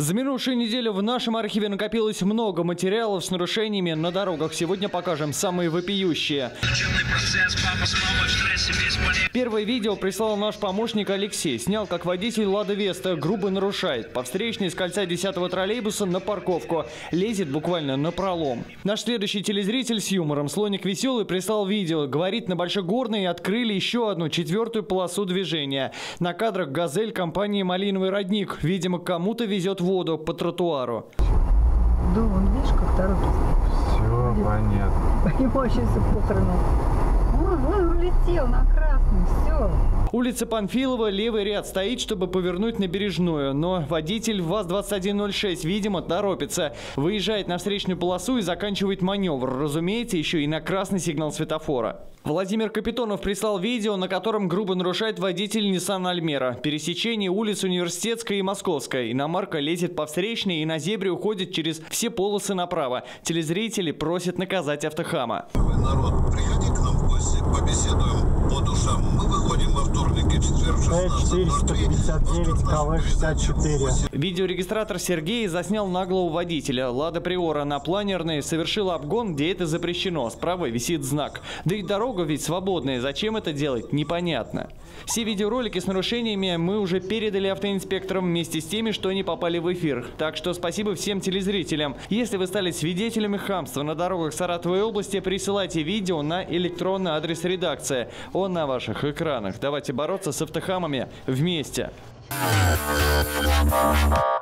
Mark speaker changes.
Speaker 1: За минувшую неделю в нашем архиве накопилось много материалов с нарушениями на дорогах. Сегодня покажем самые вопиющие. Первое видео прислал наш помощник Алексей. Снял, как водитель «Лада Веста» грубо нарушает. По встречной с кольца 10-го троллейбуса на парковку. Лезет буквально напролом. Наш следующий телезритель с юмором, Слоник Веселый, прислал видео. Говорит, на Большегорной открыли еще одну, 4-ю полосу движения. На кадрах «Газель» компании «Малиновый родник». Видимо, кому-то везет воду по тротуару.
Speaker 2: Да, он, видишь, как торопится.
Speaker 3: Все понятно.
Speaker 2: Ему вообще все похорону. Он улетел на красный, все.
Speaker 1: Улица Панфилова, левый ряд стоит, чтобы повернуть на Бережную. Но водитель ВАЗ-2106, видимо, торопится. Выезжает на встречную полосу и заканчивает маневр. Разумеется, еще и на красный сигнал светофора. Владимир Капитонов прислал видео, на котором грубо нарушает водитель Nissan Альмера. Пересечение улиц Университетская и Московская. Иномарка лезет по встречной и на зебре уходит через все полосы направо. Телезрители просят наказать автохама.
Speaker 4: Народ, приходи к нам в гости, побеседуем по душам. Мы выходим во вторник и четверг в 16:03.
Speaker 2: КВ-64.
Speaker 1: Видеорегистратор Сергей заснял наглого водителя. «Лада Приора» на Планерной совершила обгон, где это запрещено. Справа висит знак. Да и дорога ведь свободная. Зачем это делать? Непонятно. Все видеоролики с нарушениями мы уже передали автоинспекторам вместе с теми, что не попали в эфир. Так что спасибо всем телезрителям. Если вы стали свидетелями хамства на дорогах Саратовой области, присылайте видео на электронный адрес редакции. Он на ваших экранах. Давайте бороться с автохамами вместе.